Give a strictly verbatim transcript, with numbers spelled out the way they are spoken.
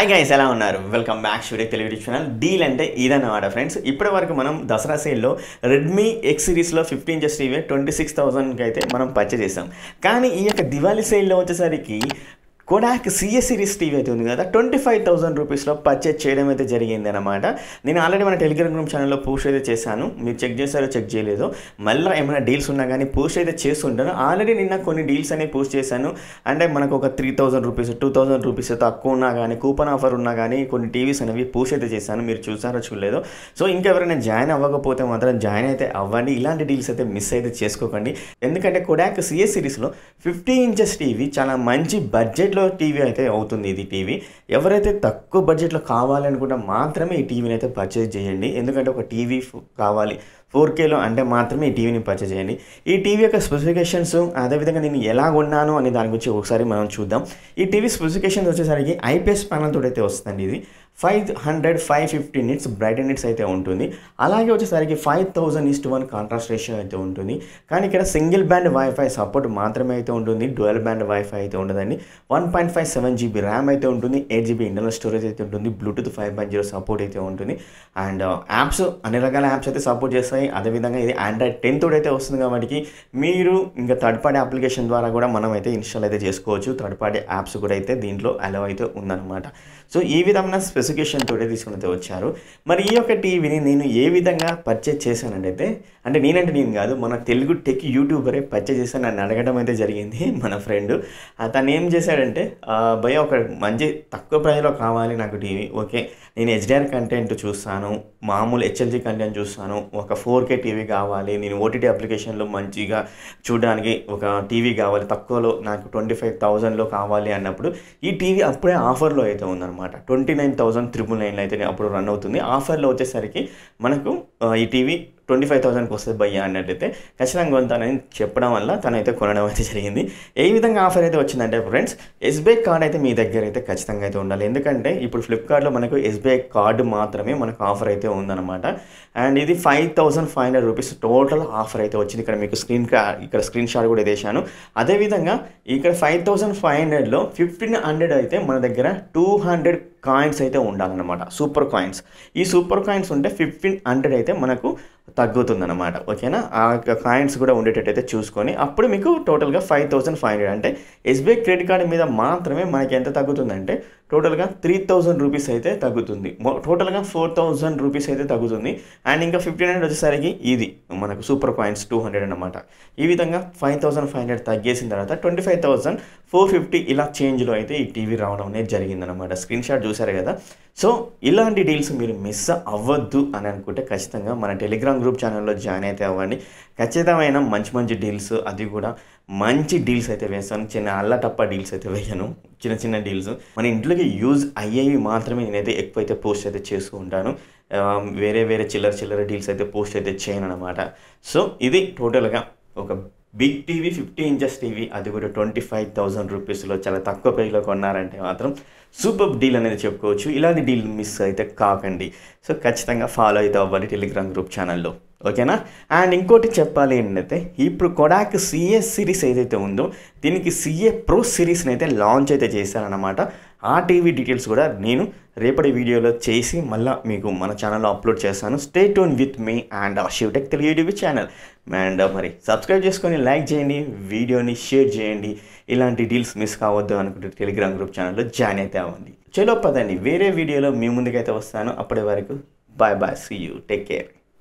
Hi guys, ఎలా ఉన్నారు? Welcome back Shivtech Telugu YouTube channel. Deal అంటే ఇదన్నమాట ఫ్రెండ్స్. ఇప్పటి వరకు మనం దసరా సేల్లో రెడ్మీ ఎక్స్ సిరీస్లో fifteen inches TV twenty six థౌసండ్కి అయితే మనం పర్చేస్ చేసాం. కానీ ఈ యొక్క దివాళీ సేల్లో వచ్చేసరికి Kodak సిఎస్ సిరీస్ టీవీ అయితే ఉంది కదా, ట్వంటీ ఫైవ్ థౌసండ్ రూపీస్లో పర్చేజ్ చేయడం అయితే జరిగింది అనమాట. నేను ఆల్రెడీ మన టెలిగ్రామ్ గ్రూప్ ఛానల్లో పోస్ట్ అయితే చేశాను. మీరు చెక్ చేశారో చెక్ చేయలేదో, మళ్ళీ ఏమైనా డీల్స్ ఉన్నా కానీ పోస్ట్ అయితే చేస్తుంటాను. ఆల్రెడీ నిన్న కొన్ని డీల్స్ అనేవి పోస్ట్ చేశాను. అంటే మనకు ఒక three thousand rupees two thousand rupees తక్కువ ఉన్నా కానీ కూపన్ ఆఫర్ ఉన్నా కానీ కొన్ని టీవీస్ అనేవి పోస్ట్ అయితే చేశాను. మీరు చూసారో చూడలేదో. సో ఇంకెవరైనా జాయిన్ అవ్వకపోతే మాత్రం జాయిన్ అయితే అవ్వండి. ఇలాంటి డీల్స్ అయితే మిస్ అయితే చేసుకోకండి. ఎందుకంటే Kodak సిఎస్ సిరీస్లో ఫిఫ్టీ ఇంచెస్ టీవీ చాలా మంచి బడ్జెట్ టీవీ అయితే అవుతుంది. ఇది టీవీ ఎవరైతే తక్కువ బడ్జెట్లో కావాలనుకుంటే మాత్రమే ఈ టీవీని అయితే పర్చేజ్ చేయండి. ఎందుకంటే ఒక టీవీ కావాలి ఫోర్ కేలో అంటే మాత్రమే ఈ టీవీని పర్చేజ్ చేయండి. ఈ టీవీ యొక్క స్పెసిఫికేషన్స్, అదేవిధంగా నేను ఎలా కొన్నాను అనే దాని గురించి ఒకసారి మనం చూద్దాం. ఈ టీవీ స్పెసిఫికేషన్స్ వచ్చేసరికి ఐపీఎస్ ప్యానల్ తోటి అయితే వస్తుంది. ఇది five hundred five fifty nits bright nits అయితే ఉంటుంది. అలాగే వచ్చేసరికి five thousand is to one contrast ratio అయితే ఉంటుంది. కానీ ఇక్కడ సింగిల్ బ్యాండ్ వైఫై సపోర్ట్ మాత్రమే అయితే ఉంటుంది. డ్యూయల్ బ్యాండ్ వైఫై అయితే ఉండదండి. One point five seven GB RAM అయితే ఉంటుంది. ఎయిట్ జీబీ ఇంటర్నల్ స్టోరేజ్ అయితే ఉంటుంది. Bluetooth five point zero support అయితే ఉంటుంది. అండ్ యాప్స్ అన్ని రకాల యాప్స్ అయితే సపోర్ట్ చేస్తాయి. అదేవిధంగా ఇది ఆండ్రాయిడ్ టెన్ తోటి అయితే వస్తుంది కాబట్టి మీరు ఇంకా థర్డ్ పార్టీ అప్లికేషన్ ద్వారా కూడా మనం అయితే ఇన్స్టాల్ అయితే చేసుకోవచ్చు. థర్డ్ పార్టీ యాప్స్ కూడా అయితే దీంట్లో అలౌ అయితే ఉందన్నమాట. సో ఈ విధమైన స్పెసిఫికేషన్ తోటి తీసుకుని అయితే వచ్చారు. మరి ఈ యొక్క టీవీని నేను ఏ విధంగా పర్చేజ్ చేశానంటే, అంటే నేనంటే నేను కాదు, మన తెలుగు టెక్ యూట్యూబరే పర్చేజ్ చేశాను. నన్ను అడగడం అయితే జరిగింది మన ఫ్రెండ్. తను ఏం చేశాడంటే, భయ ఒక మంచి తక్కువ ప్రైస్లో కావాలి నాకు టీవీ. ఓకే, నేను హెచ్డిఆర్ కంటెంట్ చూస్తాను, మామూలు హెచ్ఎల్జీ కంటెంట్ చూస్తాను, ఒక ఫోర్ కే టీవీ కావాలి, నేను ఓటీటీ అప్లికేషన్లో మంచిగా చూడడానికి ఒక టీవీ కావాలి, తక్కువలో నాకు ట్వంటీ ఫైవ్ థౌజండ్లో కావాలి అన్నప్పుడు ఈ టీవీ అప్పుడే ఆఫర్లో అయితే ఉందన్నమాట. ట్వంటీ నైన్ థౌసండ్ త్రిపుల్ నైన్లో అయితే అప్పుడు రన్ అవుతుంది. ఆఫర్లో వచ్చేసరికి మనకు ఈ టీవీ ట్వంటీ ఫైవ్ థౌసండ్కి వస్తుంది భయ్యా అన్నట్లయితే ఖచ్చితంగా కొంతానని చెప్పడం వల్ల తనైతే కొనడం అయితే జరిగింది. ఏ విధంగా ఆఫర్ అయితే వచ్చిందంటే ఫ్రెండ్స్, ఎస్బీఐ కార్డ్ అయితే మీ దగ్గర అయితే ఖచ్చితంగా అయితే ఉండాలి. ఎందుకంటే ఇప్పుడు ఫ్లిప్కార్ట్లో మనకు ఎస్బీఐ కార్డు మాత్రమే మనకు ఆఫర్ అయితే ఉందన్నమాట. అండ్ ఇది five thousand five hundred rupees total offer అయితే వచ్చింది. ఇక్కడ మీకు స్క్రీన్ ఇక్కడ స్క్రీన్ షాట్ కూడా వేసాను. అదేవిధంగా ఇక్కడ ఫైవ్ థౌసండ్ ఫైవ్ హండ్రెడ్లో ఫిఫ్టీన్ హండ్రెడ్ అయితే మన దగ్గర టూ హండ్రెడ్ కాయిన్స్ అయితే ఉండాలన్నమాట. Super coins. ఈ సూపర్ కాయిన్స్ ఉంటే ఫిఫ్టీన్ హండ్రెడ్ అయితే మనకు తగ్గుతుందన్నమాట. ఓకేనా? ఆ కాయిన్స్ కూడా ఉండేటట్టు అయితే చూసుకొని అప్పుడు మీకు టోటల్గా ఫైవ్ థౌసండ్ ఫైవ్ హండ్రెడ్ అంటే ఎస్బీఐ క్రెడిట్ కార్డు మీద మాత్రమే మనకి ఎంత తగ్గుతుందంటే టోటల్గా త్రీ థౌజండ్ రూపీస్ అయితే తగ్గుతుంది. టోటల్గా ఫోర్ థౌజండ్ రూపీస్ అయితే తగ్గుతుంది. అండ్ ఇంకా ఫిఫ్టీన్ హండ్రెడ్ వచ్చేసరికి ఇది మనకు సూపర్ కాయిన్స్ టూ హండ్రెడ్ అనమాట. ఈ విధంగా ఫైవ్ థౌసండ్ ఫైవ్ హండ్రెడ్ తగ్గేసిన తర్వాత twenty five thousand four fifty ఇలా చేంజ్లో అయితే ఈ టీవీ రావడం అనేది జరిగిందనమాట. స్క్రీన్ షాట్ చూసారు కదా. సో ఇలాంటి డీల్స్ మీరు మిస్ అవ్వద్దు అని అనుకుంటే ఖచ్చితంగా మన టెలిగ్రామ్ గ్రూప్ ఛానల్లో జాయిన్ అయితే అవ్వండి. ఖచ్చితమైన మంచి మంచి డీల్స్, అది కూడా మంచి డీల్స్ అయితే వేస్తాను. చిన్న అల్లటప్ప డీల్స్ అయితే వేయను. చిన్న చిన్న డీల్స్ మన ఇంట్లోకి యూజ్ అయ్యేవి మాత్రమే నేనైతే ఎక్కువ అయితే పోస్ట్ అయితే చేస్తూ ఉంటాను. వేరే వేరే చిల్లర చిల్లర డీల్స్ అయితే పోస్ట్ అయితే చేయను అనమాట. సో ఇది టోటల్గా ఒక big TV fifty inches TV, అది కూడా ట్వంటీ ఫైవ్ థౌసండ్ రూపీస్లో చాలా తక్కువ ప్రైస్లో కొన్నారంటే మాత్రం సూపర్ డీల్ అనేది చెప్పుకోవచ్చు. ఇలాంటి డీల్ మిస్ అయితే కాకండి. సో ఖచ్చితంగా ఫాలో అయితే అవ్వాలి టెలిగ్రామ్ గ్రూప్ ఛానల్లో. ఓకేనా? అండ్ ఇంకోటి చెప్పాలి ఏంటంటే, ఇప్పుడు Kodak సిఎస్ సిరీస్ ఏదైతే ఉందో దీనికి సిఏ ప్రో సిరీస్ని అయితే లాంచ్ అయితే చేశారనమాట. ఆ టీవీ డీటెయిల్స్ కూడా నేను రేపటి వీడియోలో చేసి మళ్ళీ మీకు మన ఛానల్లో అప్లోడ్ చేస్తాను. Stay tune with me and Shivtech Telugu YouTube channel. And మరి సబ్స్క్రైబ్ చేసుకొని లైక్ చేయండి, వీడియోని షేర్ చేయండి. ఇలాంటి డీల్స్ మిస్ కావద్దు అనుకుంటే టెలిగ్రామ్ గ్రూప్ ఛానల్లో జాయిన్ అయితే అవ్వండి. చలో పదండి, వేరే వీడియోలో మీ ముందుకైతే వస్తాను. అప్పటి వరకు bye bye, see you, take care.